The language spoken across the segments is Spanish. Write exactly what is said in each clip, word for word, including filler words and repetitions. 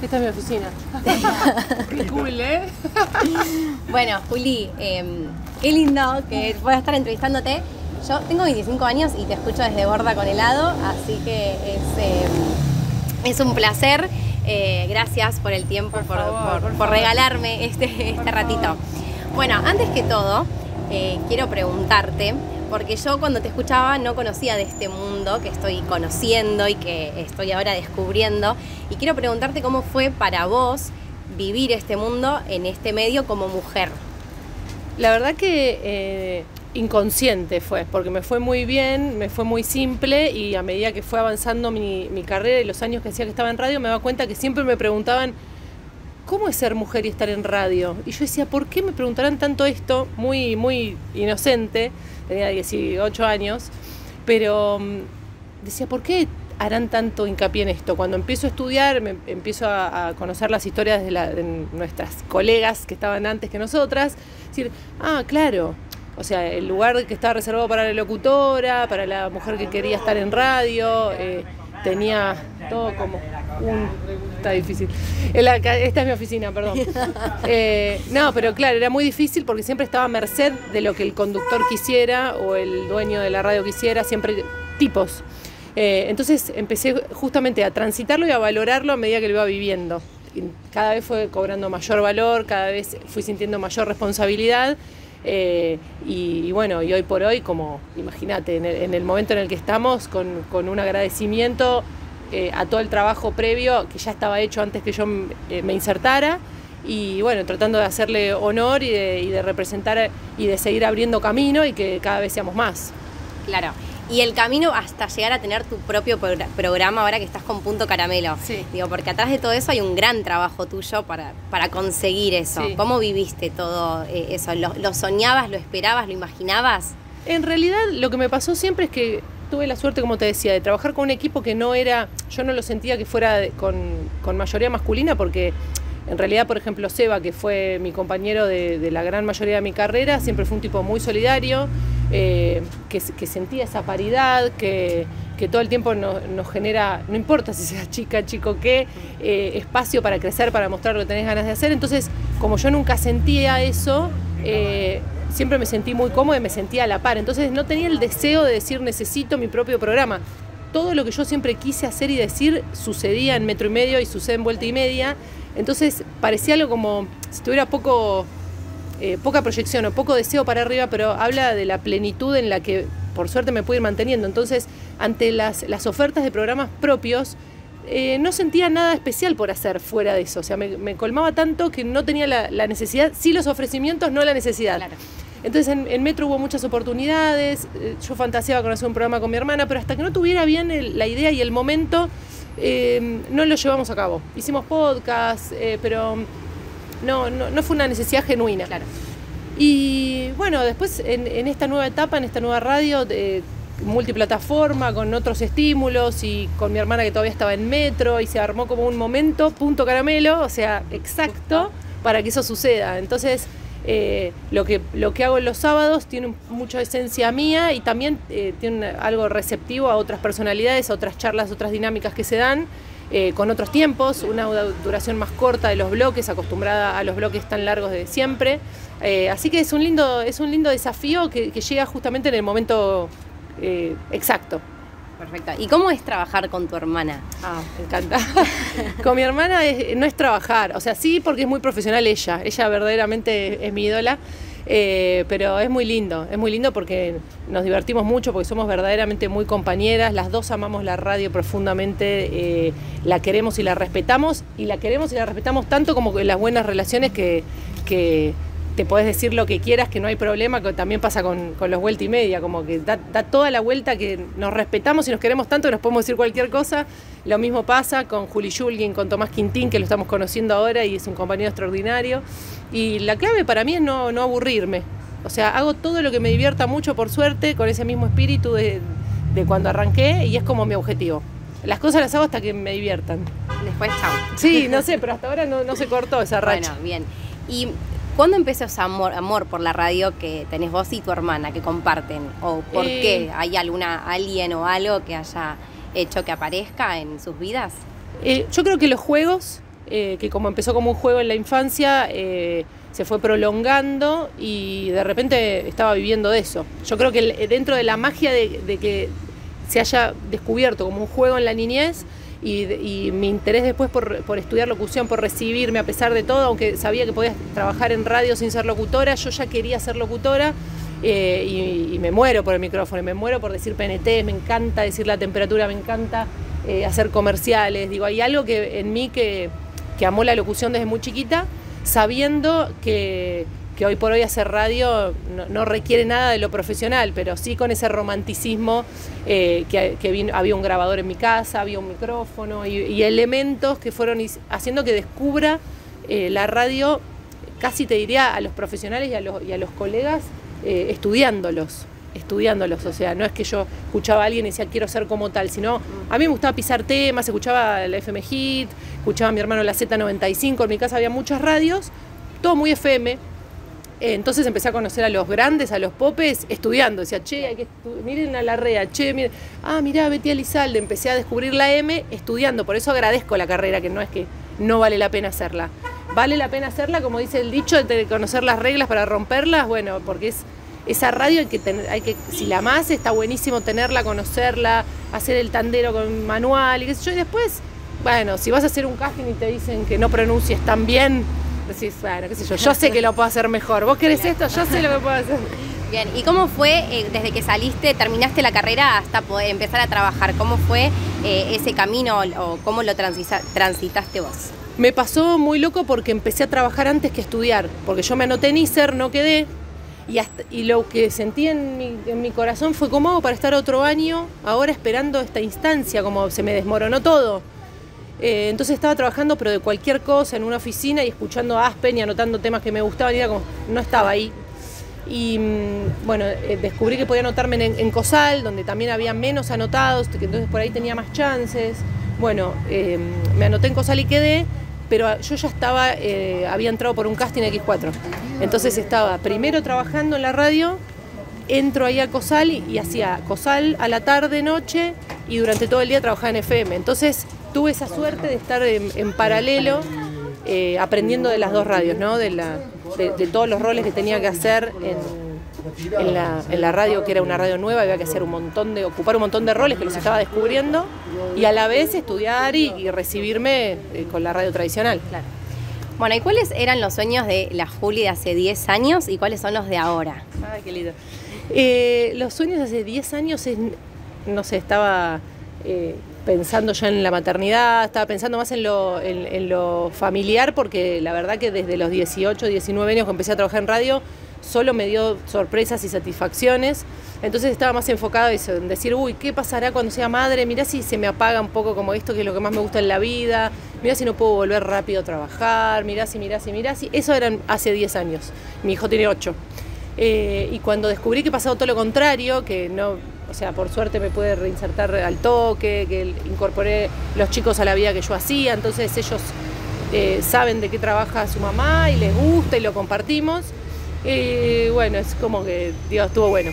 Esta es mi oficina. Qué cool, ¿eh? Bueno, Juli, eh, qué lindo que pueda estar entrevistándote. Yo tengo veinticinco años y te escucho desde Borda con helado, así que es, eh, es un placer. Eh, gracias por el tiempo, por, por, favor, por, por regalarme este, este ratito. Bueno, antes que todo, eh, quiero preguntarte, porque yo cuando te escuchaba no conocía de este mundo que estoy conociendo y que estoy ahora descubriendo, y quiero preguntarte cómo fue para vos vivir este mundo en este medio como mujer. La verdad que eh, inconsciente fue, porque me fue muy bien, me fue muy simple, y a medida que fue avanzando mi, mi carrera y los años que hacía que estaba en radio, me daba cuenta que siempre me preguntaban ¿cómo es ser mujer y estar en radio? Y yo decía, ¿por qué me preguntarán tanto esto? Muy, muy inocente, tenía dieciocho años, pero decía, ¿por qué harán tanto hincapié en esto? Cuando empiezo a estudiar, me empiezo a, a conocer las historias de, la, de nuestras colegas que estaban antes que nosotras, decir, ah, claro, o sea, el lugar que estaba reservado para la locutora, para la mujer que quería estar en radio, eh, tenía todo como un... Está difícil. Esta es mi oficina, perdón. Eh, no, pero claro, era muy difícil porque siempre estaba a merced de lo que el conductor quisiera o el dueño de la radio quisiera, siempre tipos. Eh, entonces empecé justamente a transitarlo y a valorarlo a medida que lo iba viviendo. Cada vez fue cobrando mayor valor, cada vez fui sintiendo mayor responsabilidad. Eh, y, y bueno, y hoy por hoy, como imagínate, en el, en el momento en el que estamos, con, con un agradecimiento eh, a todo el trabajo previo que ya estaba hecho antes que yo eh, me insertara, y bueno, tratando de hacerle honor y de, y de representar y de seguir abriendo camino y que cada vez seamos más. Claro. Y el camino hasta llegar a tener tu propio programa ahora que estás con Punto Caramelo. Sí. Digo, porque atrás de todo eso hay un gran trabajo tuyo para, para conseguir eso. Sí. ¿Cómo viviste todo eh, eso? ¿Lo, ¿Lo soñabas, lo esperabas, lo imaginabas? En realidad lo que me pasó siempre es que tuve la suerte, como te decía, de trabajar con un equipo que no era, yo no lo sentía que fuera de, con, con mayoría masculina, porque en realidad, por ejemplo, Seba, que fue mi compañero de, de la gran mayoría de mi carrera, siempre fue un tipo muy solidario, eh, que, que sentía esa paridad, que, que todo el tiempo nos, nos genera, no importa si seas chica, chico, qué, eh, espacio para crecer, para mostrar lo que tenés ganas de hacer. Entonces, como yo nunca sentía eso, eh, siempre me sentí muy cómoda y me sentía a la par. Entonces no tenía el deseo de decir necesito mi propio programa. Todo lo que yo siempre quise hacer y decir sucedía en Metro y Medio y sucede en Vuelta y Media. Entonces parecía algo como si tuviera poco, eh, poca proyección o poco deseo para arriba, pero habla de la plenitud en la que por suerte me pude ir manteniendo. Entonces, ante las, las ofertas de programas propios, eh, no sentía nada especial por hacer fuera de eso. O sea, me, me colmaba tanto que no tenía la, la necesidad, sí los ofrecimientos, no la necesidad. Claro. Entonces en, en Metro hubo muchas oportunidades, eh, yo fantaseaba con hacer un programa con mi hermana, pero hasta que no tuviera bien el, la idea y el momento, eh, no lo llevamos a cabo. Hicimos podcast, eh, pero no, no, no fue una necesidad genuina. Claro. Y bueno, después en, en esta nueva etapa, en esta nueva radio, de multiplataforma, con otros estímulos y con mi hermana que todavía estaba en Metro, y se armó como un momento, Punto Caramelo, o sea, exacto, para que eso suceda. Entonces, Eh, lo que, lo que hago en los sábados tiene mucha esencia mía y también eh, tiene una, algo receptivo a otras personalidades, a otras charlas, otras dinámicas que se dan, eh, con otros tiempos, una duración más corta de los bloques, acostumbrada a los bloques tan largos de siempre. Eh, así que es un lindo, es un lindo desafío que, que llega justamente en el momento eh, exacto. Perfecto. ¿Y cómo es trabajar con tu hermana? Ah, me encanta. Con mi hermana es, no es trabajar, o sea, sí, porque es muy profesional ella, ella verdaderamente es mi ídola, eh, pero es muy lindo, es muy lindo porque nos divertimos mucho, porque somos verdaderamente muy compañeras, las dos amamos la radio profundamente, eh, la queremos y la respetamos, y la queremos y la respetamos tanto como las buenas relaciones que... que te podés decir lo que quieras, que no hay problema, que también pasa con, con los Vuelta y Media, como que da, da toda la vuelta, que nos respetamos y nos queremos tanto que nos podemos decir cualquier cosa. Lo mismo pasa con Juli Shulgin, con Tomás Quintín, que lo estamos conociendo ahora y es un compañero extraordinario. Y la clave para mí es no, no aburrirme. O sea, hago todo lo que me divierta mucho, por suerte, con ese mismo espíritu de, de cuando arranqué, y es como mi objetivo. Las cosas las hago hasta que me diviertan. Después, chao. Sí, no sé, pero hasta ahora no, no se cortó esa racha. Bueno, bien. Y ¿cuándo empezó ese amor, amor por la radio que tenés vos y tu hermana, que comparten? ¿O por eh... qué? ¿Hay alguna, alguien o algo que haya hecho que aparezca en sus vidas? Eh, yo creo que los juegos eh, que como empezó como un juego en la infancia, eh, se fue prolongando y de repente estaba viviendo de eso. Yo creo que dentro de la magia de, de que se haya descubierto como un juego en la niñez y, y mi interés después por, por estudiar locución, por recibirme a pesar de todo, aunque sabía que podía trabajar en radio sin ser locutora, yo ya quería ser locutora. Eh, y, y me muero por el micrófono, y me muero por decir P N T, me encanta decir la temperatura, me encanta eh, hacer comerciales. Digo, hay algo que en mí que, que amó la locución desde muy chiquita, sabiendo que, que hoy por hoy hacer radio no, no requiere nada de lo profesional, pero sí con ese romanticismo eh, que, que vino, había un grabador en mi casa, había un micrófono y, y elementos que fueron haciendo que descubra eh, la radio, casi te diría a los profesionales y a los, y a los colegas, Eh, estudiándolos, estudiándolos, o sea, no es que yo escuchaba a alguien y decía quiero ser como tal, sino a mí me gustaba pisar temas, escuchaba la F M Hit, escuchaba a mi hermano la Z noventa y cinco, en mi casa había muchas radios, todo muy F M, eh, entonces empecé a conocer a los grandes, a los popes, estudiando, decía, che, hay que miren a Larrea, che, miren, ah, mirá, Betty Elizalde, empecé a descubrir la M estudiando, por eso agradezco la carrera, que no es que no vale la pena hacerla. Vale la pena hacerla, como dice el dicho, de conocer las reglas para romperlas, bueno, porque es esa radio hay que tener, hay que, si la amás, está buenísimo tenerla, conocerla, hacer el tandero con manual y qué sé yo, y después, bueno, si vas a hacer un casting y te dicen que no pronuncies tan bien, decís, bueno, qué sé yo, yo sé que lo puedo hacer mejor, vos querés esto, yo sé lo que puedo hacer. Bien, ¿y cómo fue eh, desde que saliste, terminaste la carrera hasta poder empezar a trabajar? ¿Cómo fue eh, ese camino o cómo lo transita, transitaste vos? Me pasó muy loco porque empecé a trabajar antes que estudiar, porque yo me anoté en I S E R, no quedé, y, hasta, y lo que sentí en mi, en mi corazón fue cómo hago para estar otro año ahora esperando esta instancia, como se me desmoronó todo. Eh, entonces estaba trabajando pero de cualquier cosa en una oficina y escuchando a Aspen y anotando temas que me gustaban y era como, no estaba ahí. Y bueno, eh, descubrí que podía anotarme en, en COSAL, donde también había menos anotados, que entonces por ahí tenía más chances. Bueno, eh, me anoté en COSAL y quedé, pero yo ya estaba, eh, había entrado por un casting equis cuatro. Entonces estaba primero trabajando en la radio, entro ahí a COSAL y, y hacía COSAL a la tarde, noche, y durante todo el día trabajaba en F M. Entonces tuve esa suerte de estar en, en paralelo, eh, aprendiendo de las dos radios, ¿no? De, la, de, de todos los roles que tenía que hacer en... En la, en la radio, que era una radio nueva, había que hacer un montón de, ocupar un montón de roles que los estaba descubriendo y a la vez estudiar y, y recibirme eh, con la radio tradicional. Claro. Bueno, ¿y cuáles eran los sueños de la Juli de hace diez años y cuáles son los de ahora? Ay, qué lindo. Eh, los sueños de hace diez años es, no sé, estaba eh, pensando ya en la maternidad, estaba pensando más en lo, en, en lo familiar, porque la verdad que desde los dieciocho, diecinueve años que empecé a trabajar en radio, solo me dio sorpresas y satisfacciones, entonces estaba más enfocado en decir, uy, ¿qué pasará cuando sea madre? Mirá si se me apaga un poco como esto, que es lo que más me gusta en la vida, mirá si no puedo volver rápido a trabajar, mirá si, mirá si, mirá si, eso eran hace diez años, mi hijo tiene ocho, eh, y cuando descubrí que pasaba todo lo contrario, que no, o sea, por suerte me pude reinsertar al toque, que incorporé los chicos a la vida que yo hacía, entonces ellos eh, saben de qué trabaja su mamá y les gusta y lo compartimos. Y bueno, es como que, Dios, estuvo bueno.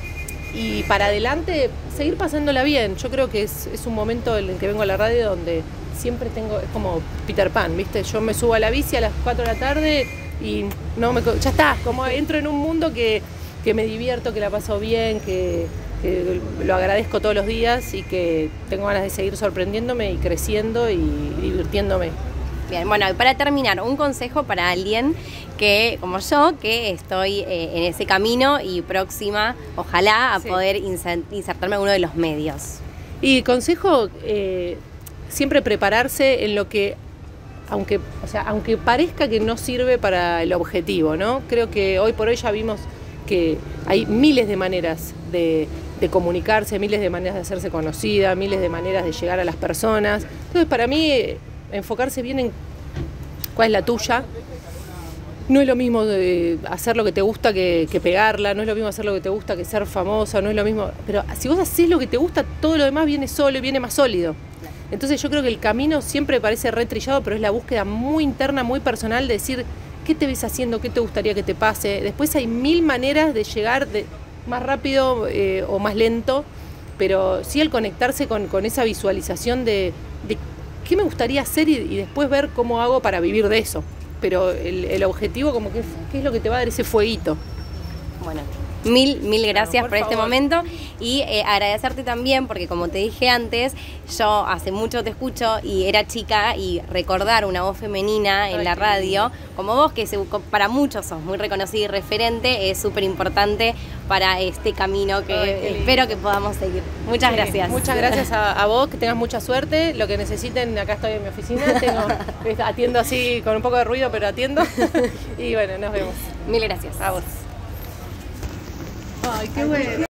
Y para adelante, seguir pasándola bien. Yo creo que es, es un momento en el que vengo a la radio donde siempre tengo, es como Peter Pan, ¿viste? Yo me subo a la bici a las cuatro de la tarde y no me, ya está, como entro en un mundo que, que me divierto, que la paso bien, que, que lo agradezco todos los días y que tengo ganas de seguir sorprendiéndome y creciendo y divirtiéndome. Bien, bueno, y para terminar, un consejo para alguien que, como yo, que estoy eh, en ese camino y próxima, ojalá, a sí. poder insertarme en uno de los medios. Y consejo, eh, siempre prepararse en lo que, aunque, o sea, aunque parezca que no sirve para el objetivo, ¿no? Creo que hoy por hoy ya vimos que hay miles de maneras de, de comunicarse, miles de maneras de hacerse conocida, miles de maneras de llegar a las personas. Entonces, para mí, enfocarse bien en cuál es la tuya. No es lo mismo de hacer lo que te gusta que, que pegarla, no es lo mismo hacer lo que te gusta que ser famosa, no es lo mismo. Pero si vos haces lo que te gusta, todo lo demás viene solo y viene más sólido. Entonces yo creo que el camino siempre parece retrillado, pero es la búsqueda muy interna, muy personal de decir qué te ves haciendo, qué te gustaría que te pase. Después hay mil maneras de llegar de, más rápido eh, o más lento, pero sí el conectarse con, con esa visualización de, de qué me gustaría hacer y, y después ver cómo hago para vivir de eso. Pero el, el objetivo como que es, ¿qué es lo que te va a dar ese fueguito? Bueno, mil, mil gracias por por este favor. momento y eh, agradecerte también porque como te dije antes, yo hace mucho te escucho y era chica y recordar una voz femenina en Ay, la qué radio, lindo. como vos que se- para muchos sos muy reconocida y referente, es súper importante para este camino que Ay, qué lindo. espero que podamos seguir. Muchas Sí, gracias. Muchas gracias a, a vos, que tengas mucha suerte. Lo que necesiten, acá estoy en mi oficina. Tengo, atiendo así con un poco de ruido, pero atiendo. Y bueno, nos vemos. Mil gracias. A vos. Ay, qué bueno.